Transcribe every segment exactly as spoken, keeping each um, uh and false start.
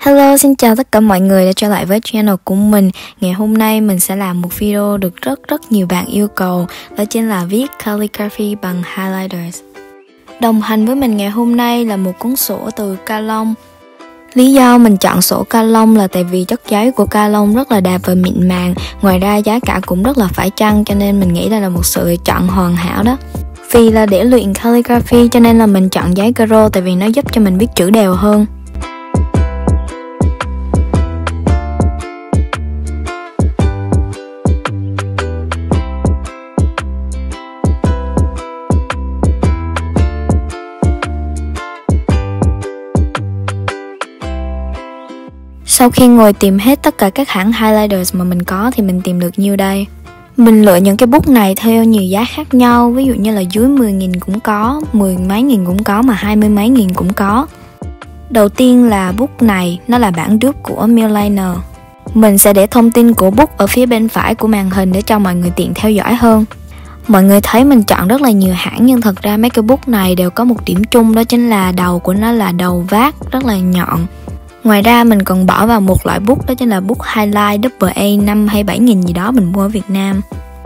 Hello, xin chào tất cả mọi người đã trở lại với channel của mình. Ngày hôm nay mình sẽ làm một video được rất rất nhiều bạn yêu cầu, đó chính là viết calligraphy bằng highlighters. Đồng hành với mình ngày hôm nay là một cuốn sổ từ Calong. Lý do mình chọn sổ Calong là tại vì chất giấy của Calong rất là đẹp và mịn màng. Ngoài ra giá cả cũng rất là phải chăng, cho nên mình nghĩ đây là một sự lựa chọn hoàn hảo đó. Vì là để luyện calligraphy cho nên là mình chọn giấy Caro, tại vì nó giúp cho mình viết chữ đều hơn. Sau khi ngồi tìm hết tất cả các hãng highlighters mà mình có thì mình tìm được nhiêu đây. Mình lựa những cái bút này theo nhiều giá khác nhau, ví dụ như là dưới mười nghìn cũng có, mười mấy nghìn cũng có, mà hai mươi mấy nghìn cũng có. Đầu tiên là bút này, nó là bản dupe của Mildliner. Mình sẽ để thông tin của bút ở phía bên phải của màn hình để cho mọi người tiện theo dõi hơn. Mọi người thấy mình chọn rất là nhiều hãng, nhưng thật ra mấy cái bút này đều có một điểm chung, đó chính là đầu của nó là đầu vát rất là nhọn. Ngoài ra mình còn bỏ vào một loại bút, đó chính là bút highlight double A năm hay bảy nghìn gì đó mình mua ở Việt Nam.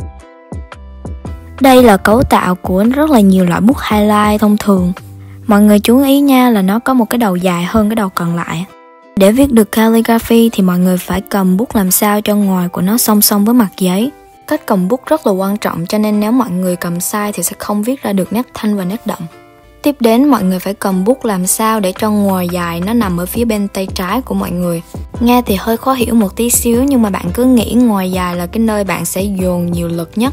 Đây là cấu tạo của rất là nhiều loại bút highlight thông thường. Mọi người chú ý nha, là nó có một cái đầu dài hơn cái đầu còn lại. Để viết được calligraphy thì mọi người phải cầm bút làm sao cho ngòi của nó song song với mặt giấy. Cách cầm bút rất là quan trọng, cho nên nếu mọi người cầm sai thì sẽ không viết ra được nét thanh và nét đậm. Tiếp đến mọi người phải cầm bút làm sao để cho ngòi dài nó nằm ở phía bên tay trái của mọi người. Nghe thì hơi khó hiểu một tí xíu, nhưng mà bạn cứ nghĩ ngòi dài là cái nơi bạn sẽ dồn nhiều lực nhất.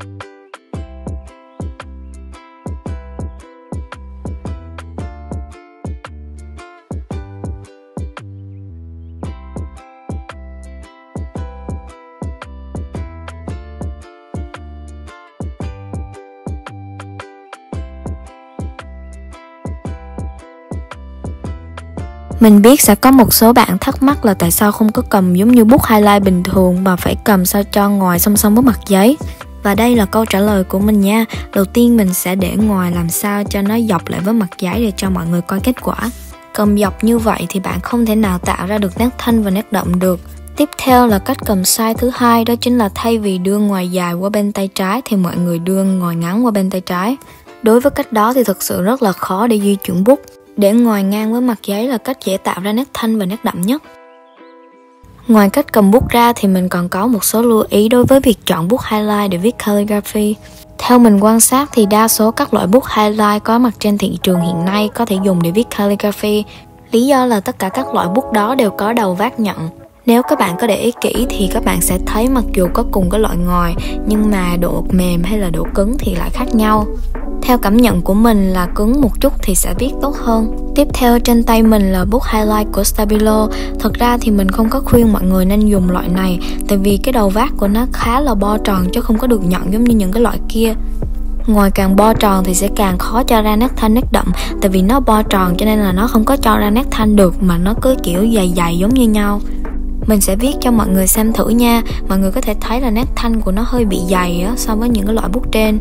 Mình biết sẽ có một số bạn thắc mắc là tại sao không có cầm giống như bút highlight bình thường mà phải cầm sao cho ngòi song song với mặt giấy. Và đây là câu trả lời của mình nha. Đầu tiên mình sẽ để ngòi làm sao cho nó dọc lại với mặt giấy để cho mọi người coi kết quả. Cầm dọc như vậy thì bạn không thể nào tạo ra được nét thanh và nét đậm được. Tiếp theo là cách cầm sai thứ hai, đó chính là thay vì đưa ngòi dài qua bên tay trái thì mọi người đưa ngòi ngắn qua bên tay trái. Đối với cách đó thì thực sự rất là khó để di chuyển bút. Để ngòi ngang với mặt giấy là cách dễ tạo ra nét thanh và nét đậm nhất. Ngoài cách cầm bút ra thì mình còn có một số lưu ý đối với việc chọn bút highlight để viết calligraphy. Theo mình quan sát thì đa số các loại bút highlight có mặt trên thị trường hiện nay có thể dùng để viết calligraphy. Lý do là tất cả các loại bút đó đều có đầu vát nhọn. Nếu các bạn có để ý kỹ thì các bạn sẽ thấy mặc dù có cùng cái loại ngòi, nhưng mà độ mềm hay là độ cứng thì lại khác nhau. Theo cảm nhận của mình là cứng một chút thì sẽ viết tốt hơn. Tiếp theo trên tay mình là bút highlight của Stabilo. Thật ra thì mình không có khuyên mọi người nên dùng loại này, tại vì cái đầu vát của nó khá là bo tròn chứ không có được nhọn giống như những cái loại kia. Ngòi càng bo tròn thì sẽ càng khó cho ra nét thanh nét đậm, tại vì nó bo tròn cho nên là nó không có cho ra nét thanh được, mà nó cứ kiểu dày dày giống như nhau. Mình sẽ viết cho mọi người xem thử nha. Mọi người có thể thấy là nét thanh của nó hơi bị dày á, so với những cái loại bút trên.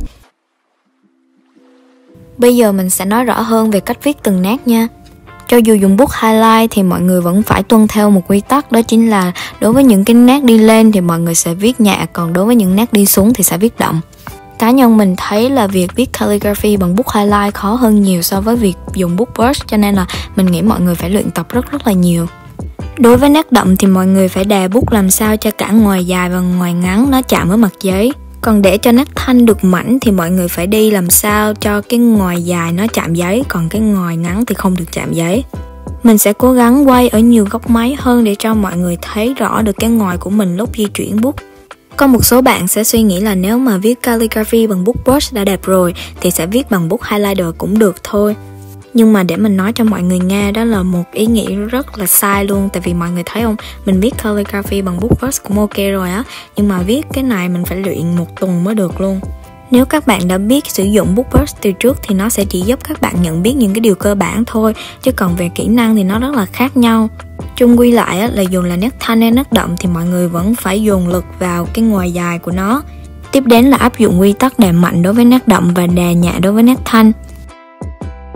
Bây giờ mình sẽ nói rõ hơn về cách viết từng nét nha. Cho dù dùng bút highlight thì mọi người vẫn phải tuân theo một quy tắc, đó chính là đối với những cái nét đi lên thì mọi người sẽ viết nhẹ, còn đối với những nét đi xuống thì sẽ viết đậm. Cá nhân mình thấy là việc viết calligraphy bằng bút highlight khó hơn nhiều so với việc dùng bút brush, cho nên là mình nghĩ mọi người phải luyện tập rất rất là nhiều. Đối với nét đậm thì mọi người phải đè bút làm sao cho cả ngòi dài và ngòi ngắn nó chạm với mặt giấy. Còn để cho nét thanh được mảnh thì mọi người phải đi làm sao cho cái ngòi dài nó chạm giấy, còn cái ngòi ngắn thì không được chạm giấy. Mình sẽ cố gắng quay ở nhiều góc máy hơn để cho mọi người thấy rõ được cái ngòi của mình lúc di chuyển bút. Có một số bạn sẽ suy nghĩ là nếu mà viết calligraphy bằng bút brush đã đẹp rồi thì sẽ viết bằng bút highlighter cũng được thôi. Nhưng mà để mình nói cho mọi người nghe, đó là một ý nghĩ rất là sai luôn. Tại vì mọi người thấy không, mình viết calligraphy bằng bút brush cũng ok rồi á, nhưng mà viết cái này mình phải luyện một tuần mới được luôn. Nếu các bạn đã biết sử dụng bút brush từ trước thì nó sẽ chỉ giúp các bạn nhận biết những cái điều cơ bản thôi, chứ còn về kỹ năng thì nó rất là khác nhau. Chung quy lại á, là dù là nét thanh hay nét đậm thì mọi người vẫn phải dồn lực vào cái ngòi dài của nó. Tiếp đến là áp dụng quy tắc đè mạnh đối với nét đậm và đè nhẹ đối với nét thanh.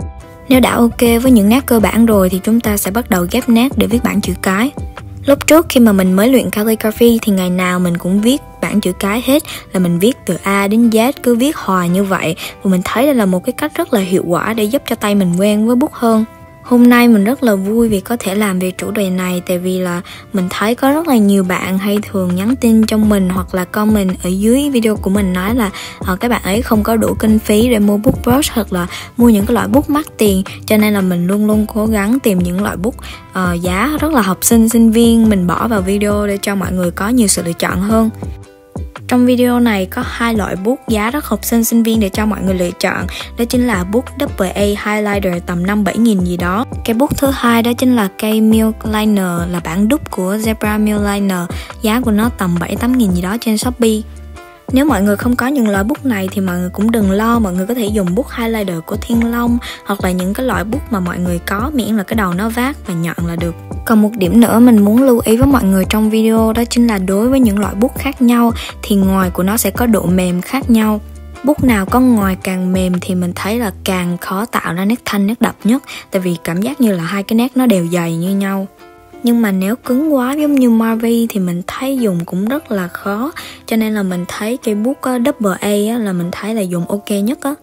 Nếu đã ok với những nét cơ bản rồi thì chúng ta sẽ bắt đầu ghép nét để viết bảng chữ cái. Lúc trước khi mà mình mới luyện calligraphy thì ngày nào mình cũng viết bảng chữ cái hết, là mình viết từ A đến Z, cứ viết hoài như vậy. Và mình thấy đây là một cái cách rất là hiệu quả để giúp cho tay mình quen với bút hơn. Hôm nay mình rất là vui vì có thể làm về chủ đề này, tại vì là mình thấy có rất là nhiều bạn hay thường nhắn tin cho mình hoặc là comment ở dưới video của mình nói là uh, các bạn ấy không có đủ kinh phí để mua bút brush hoặc là mua những cái loại bút mắc tiền, cho nên là mình luôn luôn cố gắng tìm những loại bút uh, giá rất là học sinh, sinh viên mình bỏ vào video để cho mọi người có nhiều sự lựa chọn hơn. Trong video này có hai loại bút giá rất học sinh sinh viên để cho mọi người lựa chọn. Đó chính là bút double A highlighter tầm năm bảy nghìn gì đó. Cái bút thứ hai đó chính là cây Milk Liner, là bản đúc của Zebra Milk Liner. Giá của nó tầm bảy tám nghìn gì đó trên Shopee. Nếu mọi người không có những loại bút này thì mọi người cũng đừng lo, mọi người có thể dùng bút highlighter của Thiên Long hoặc là những cái loại bút mà mọi người có, miễn là cái đầu nó vát và nhọn là được. Còn một điểm nữa mình muốn lưu ý với mọi người trong video đó chính là đối với những loại bút khác nhau thì ngòi của nó sẽ có độ mềm khác nhau. Bút nào có ngòi càng mềm thì mình thấy là càng khó tạo ra nét thanh, nét đậm nhất, tại vì cảm giác như là hai cái nét nó đều dày như nhau. Nhưng mà nếu cứng quá giống như Marvi thì mình thấy dùng cũng rất là khó, cho nên là mình thấy cây bút double A là mình thấy là dùng ok nhất á.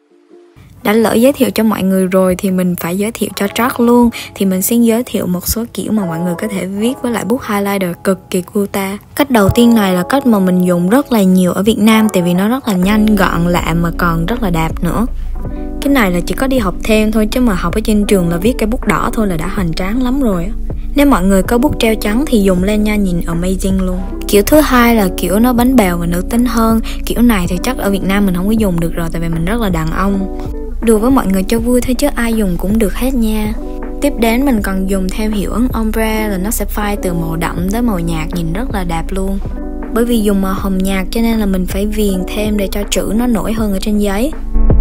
Đã lỡ giới thiệu cho mọi người rồi thì mình phải giới thiệu cho Jack luôn. Thì mình xin giới thiệu một số kiểu mà mọi người có thể viết với lại bút highlighter cực kỳ cute. Cách đầu tiên này là cách mà mình dùng rất là nhiều ở Việt Nam, tại vì nó rất là nhanh, gọn, lạ mà còn rất là đạp nữa. Cái này là chỉ có đi học thêm thôi, chứ mà học ở trên trường là viết cái bút đỏ thôi là đã hoành tráng lắm rồi. Nếu mọi người có bút treo trắng thì dùng lên nha, nhìn amazing luôn. Kiểu thứ hai là kiểu nó bánh bèo và nữ tính hơn. Kiểu này thì chắc ở Việt Nam mình không có dùng được rồi, tại vì mình rất là đàn ông. Đùa với mọi người cho vui thôi chứ ai dùng cũng được hết nha. Tiếp đến mình còn dùng theo hiệu ứng ombre, là nó sẽ phai từ màu đậm tới màu nhạt, nhìn rất là đẹp luôn. Bởi vì dùng màu hồng nhạt cho nên là mình phải viền thêm để cho chữ nó nổi hơn ở trên giấy.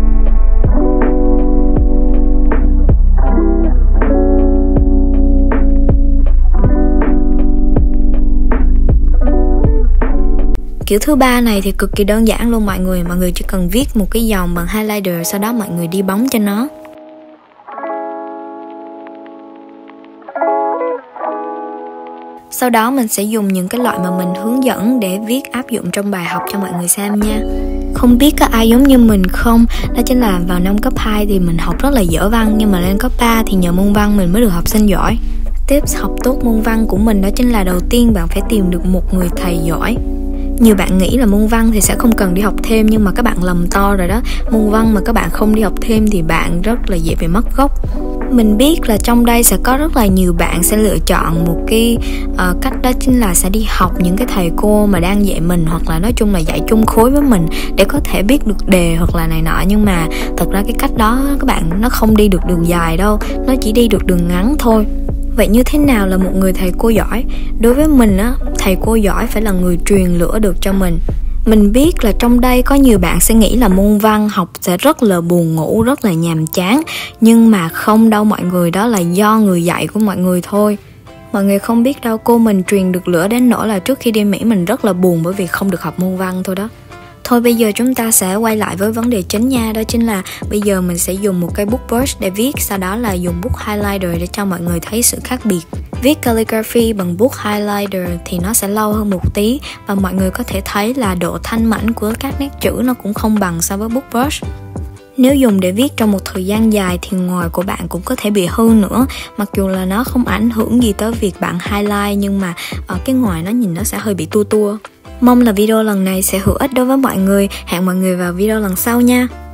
Kiểu thứ ba này thì cực kỳ đơn giản luôn mọi người. Mọi người chỉ cần viết một cái dòng bằng highlighter, sau đó mọi người đi bóng cho nó. Sau đó mình sẽ dùng những cái loại mà mình hướng dẫn để viết áp dụng trong bài học cho mọi người xem nha. Không biết có ai giống như mình không? Đó chính là vào năm cấp hai thì mình học rất là dở văn, nhưng mà lên cấp ba thì nhờ môn văn mình mới được học sinh giỏi. Tips học tốt môn văn của mình đó chính là đầu tiên bạn phải tìm được một người thầy giỏi. Nhiều bạn nghĩ là môn văn thì sẽ không cần đi học thêm, nhưng mà các bạn lầm to rồi đó. Môn văn mà các bạn không đi học thêm thì bạn rất là dễ bị mất gốc. Mình biết là trong đây sẽ có rất là nhiều bạn sẽ lựa chọn một cái uh, cách, đó chính là sẽ đi học những cái thầy cô mà đang dạy mình, hoặc là nói chung là dạy chung khối với mình để có thể biết được đề hoặc là này nọ. Nhưng mà thật ra cái cách đó các bạn nó không đi được đường dài đâu, nó chỉ đi được đường ngắn thôi. Vậy như thế nào là một người thầy cô giỏi? Đối với mình á, thầy cô giỏi phải là người truyền lửa được cho mình. Mình biết là trong đây có nhiều bạn sẽ nghĩ là môn văn học sẽ rất là buồn ngủ, rất là nhàm chán. Nhưng mà không đâu mọi người, đó là do người dạy của mọi người thôi. Mọi người không biết đâu, cô mình truyền được lửa đến nỗi là trước khi đi Mỹ mình rất là buồn bởi vì không được học môn văn thôi đó. Thôi bây giờ chúng ta sẽ quay lại với vấn đề chính nha. Đó chính là bây giờ mình sẽ dùng một cây bút brush để viết, sau đó là dùng bút highlighter để cho mọi người thấy sự khác biệt. Viết calligraphy bằng bút highlighter thì nó sẽ lâu hơn một tí, và mọi người có thể thấy là độ thanh mảnh của các nét chữ nó cũng không bằng so với bút brush. Nếu dùng để viết trong một thời gian dài thì ngòi của bạn cũng có thể bị hư nữa. Mặc dù là nó không ảnh hưởng gì tới việc bạn highlight, nhưng mà ở cái ngòi nó nhìn nó sẽ hơi bị tua tua. Mong là video lần này sẽ hữu ích đối với mọi người. Hẹn mọi người vào video lần sau nha.